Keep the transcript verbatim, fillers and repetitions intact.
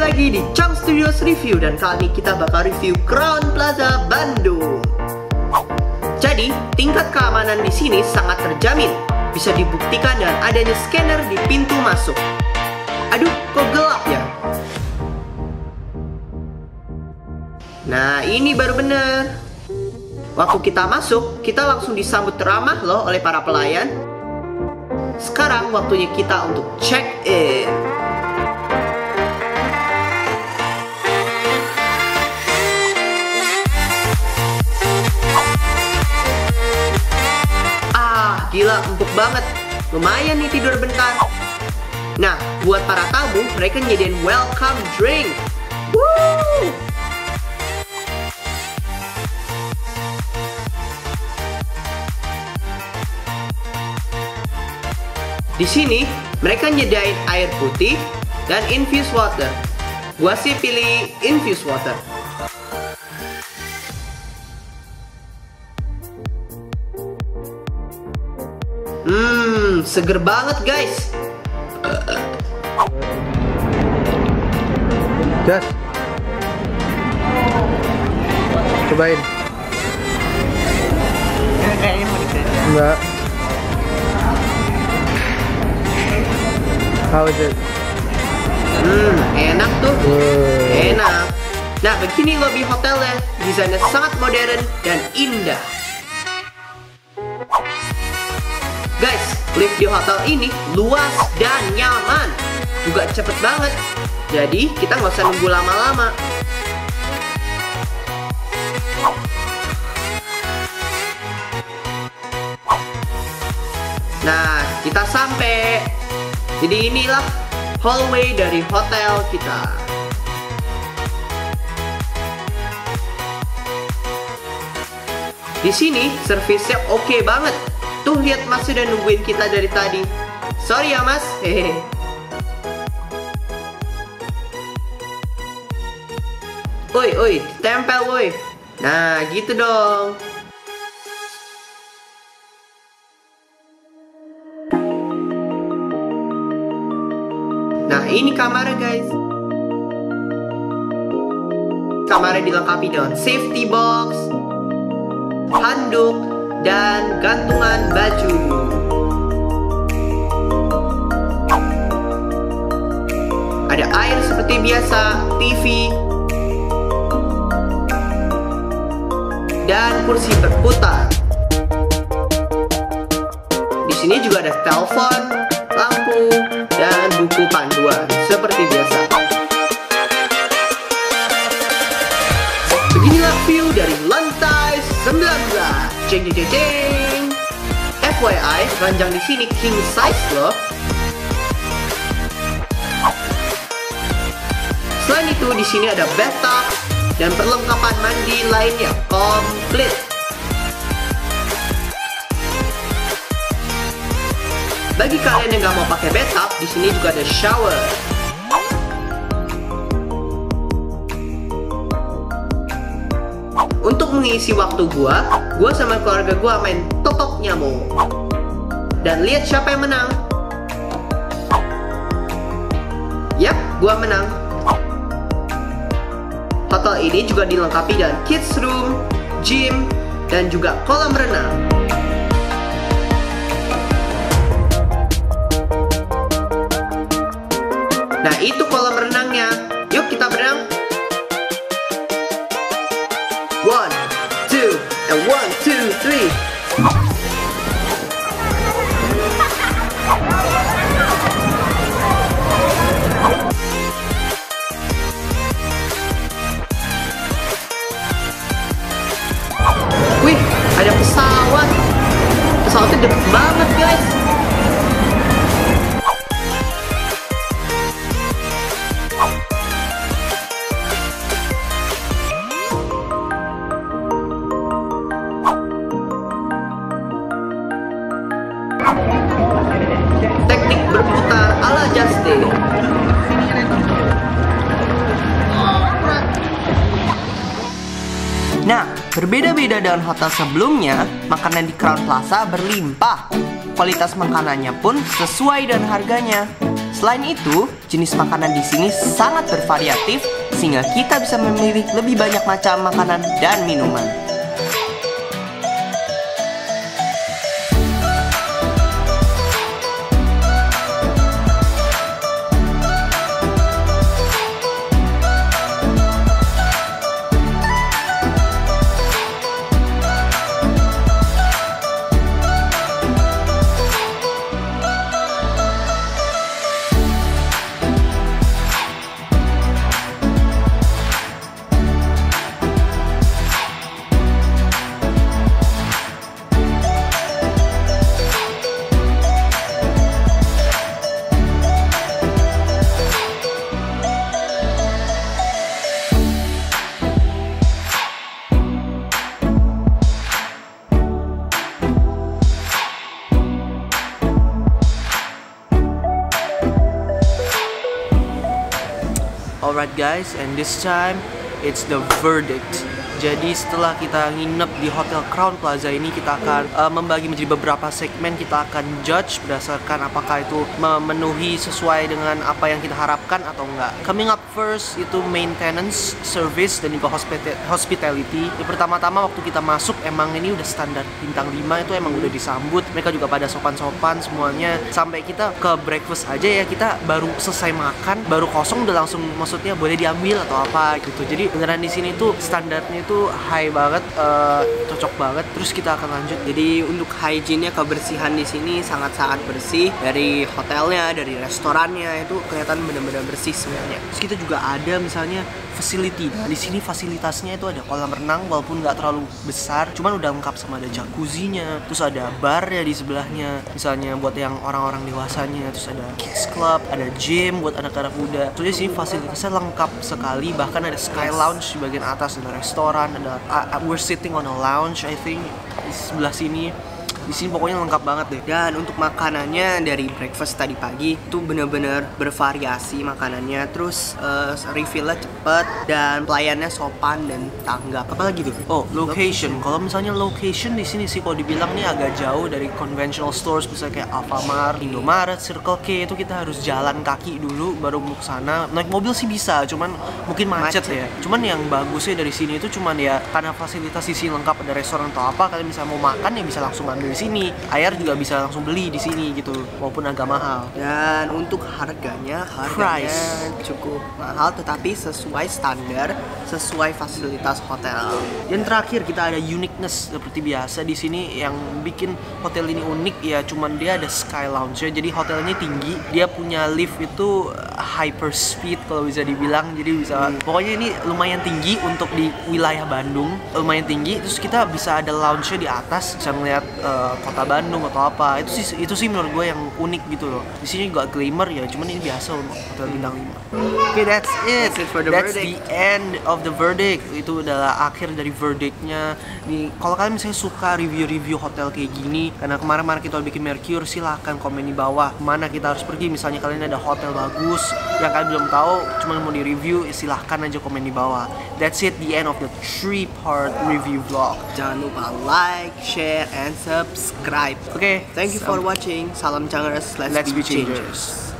lagi di Chang Studios Review, dan kali ini kita bakal review Crowne Plaza Bandung. Jadi, tingkat keamanan di sini sangat terjamin. Bisa dibuktikan dengan adanya scanner di pintu masuk. Aduh, kok gelap ya? Nah, ini baru bener. Waktu kita masuk, kita langsung disambut ramah loh oleh para pelayan. Sekarang waktunya kita untuk check in. Ah, gila, empuk banget. Lumayan nih tidur bentar. Nah, buat para tamu, mereka nyediain welcome drink. Woo! Di sini, mereka nyediain air putih dan infused water. Gua sih pilih infused water. Hmm, seger banget guys. Jas, cobain. Kayaknya mau dikasih. Enggak. How is it? Hmm, enak tuh. Wow. Enak. Nah, begini lobi hotelnya. Desainnya sangat modern dan indah. Guys, lift di hotel ini luas dan nyaman. Juga cepet banget. Jadi, kita nggak usah nunggu lama-lama. Nah, kita sampai. Jadi inilah hallway dari hotel kita. Di sini servisnya oke banget. Tuh lihat, Mas udah nungguin kita dari tadi. Sorry ya Mas. Hehe. Oi, oi, tempel woi. Nah, gitu dong. Nah, ini kamarnya guys. Kamarnya dilengkapi dengan safety box, handuk, dan gantungan baju. Ada air seperti biasa, T V, dan kursi berputar. Di sini juga ada telepon, lampu, dan buku panduan seperti biasa. Beginilah view dari lantai sembilan belas. Ceng ceng ceng. F Y I, ranjang di sini king size loh. Selain itu, di sini ada bathtub dan perlengkapan mandi lainnya komplit. Bagi kalian yang nggak mau pakai bathtub, di sini juga ada shower. Untuk mengisi waktu gua, gua sama keluarga gua main totok nyamuk. Dan lihat siapa yang menang. Yap, gua menang. Hotel ini juga dilengkapi dengan kids room, gym, dan juga kolam renang. Nah, itu kolam renangnya. Yuk kita berenang. One, two, and one, two, three. Wih, ada pesawat. Pesawatnya deket banget guys. Teknik berputar ala Just Dance. Nah, berbeda-beda dengan hotel sebelumnya, makanan di Crowne Plaza berlimpah. Kualitas makanannya pun sesuai dengan harganya. Selain itu, jenis makanan di sini sangat bervariatif sehingga kita bisa memilih lebih banyak macam makanan dan minuman. Alright guys, and this time it's the verdict. Jadi setelah kita nginep di Hotel Crown Plaza ini, kita akan uh, membagi menjadi beberapa segmen. Kita akan judge berdasarkan apakah itu memenuhi sesuai dengan apa yang kita harapkan atau enggak. Coming up first itu maintenance, service, dan juga hospitality. Yang pertama-tama waktu kita masuk emang ini udah standar bintang lima, itu emang udah disambut. Mereka juga pada sopan-sopan semuanya. Sampai kita ke breakfast aja ya, kita baru selesai makan, baru kosong udah langsung, maksudnya boleh diambil atau apa gitu. Jadi beneran di sini tuh standarnya itu high banget, uh, cocok banget. Terus kita akan lanjut. Jadi untuk hygiene-nya, kebersihan di sini sangat-sangat bersih. Dari hotelnya, dari restorannya itu kelihatan benar-benar bersih semuanya. Terus kita juga ada misalnya facility. Nah, di sini fasilitasnya itu ada kolam renang walaupun nggak terlalu besar, cuman udah lengkap sama ada jacuzzinya. Terus ada barnya di sebelahnya, misalnya buat yang orang-orang dewasanya. Terus ada kids club, ada gym buat anak-anak muda. Terus di sini fasilitasnya lengkap sekali. Bahkan ada sky lounge di bagian atas, ada restoran, ada uh, we're sitting on a lounge I think di sebelah sini. Di sini pokoknya lengkap banget deh. Dan untuk makanannya dari breakfast tadi pagi itu bener-bener bervariasi makanannya. Terus uh, refillnya cepet dan pelayannya sopan dan tanggap. Apalagi tuh? Oh, location. Kalau misalnya location di sini sih kalau dibilang nih agak jauh dari conventional stores, misalnya kayak Alfamart, Indomaret, Circle K, itu kita harus jalan kaki dulu baru mau ke sana. Naik mobil sih bisa, cuman mungkin macet, macet ya. Cuman yang bagusnya dari sini itu cuman ya karena fasilitas di sini lengkap, ada restoran atau apa, kalian bisa mau makan ya bisa langsung ambil di sini. Air juga bisa langsung beli di sini gitu, walaupun agak mahal. Dan untuk harganya, harganya Price. cukup mahal tetapi sesuai standar, sesuai fasilitas hotel. Dan terakhir kita ada uniqueness seperti biasa di sini. Yang bikin hotel ini unik ya cuman dia ada sky lounge ya. Jadi hotel ini tinggi, dia punya lift itu hyper speed kalau bisa dibilang. Jadi bisa hmm. pokoknya ini lumayan tinggi untuk di wilayah Bandung, lumayan tinggi. Terus kita bisa ada lounge-nya di atas, bisa melihat uh, kota Bandung atau apa. Itu sih itu sih menurut gue yang unik gitu loh. Di sini juga glamour ya, cuman ini biasa untuk hotel bintang lima. Oke, okay, that's it. That's, it for the that's the end of the verdict. Itu adalah akhir dari verdictnya. Nih, kalau kalian misalnya suka review-review hotel kayak gini, karena kemarin-kemarin kita bikin Mercure, silahkan komen di bawah mana kita harus pergi. Misalnya kalian ada hotel bagus yang kalian belum tahu, cuman mau di review, silahkan aja komen di bawah. That's it, the end of the three part review vlog. Jangan lupa like, share, and subscribe. Oke, okay, thank you for watching. Salam Changers, let's, let's be changers. changers.